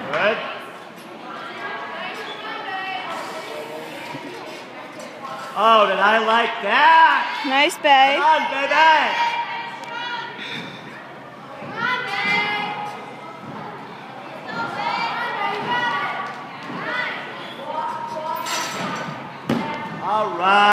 Good. Oh, did I like that? Nice, Bae. Come on, baby. All right.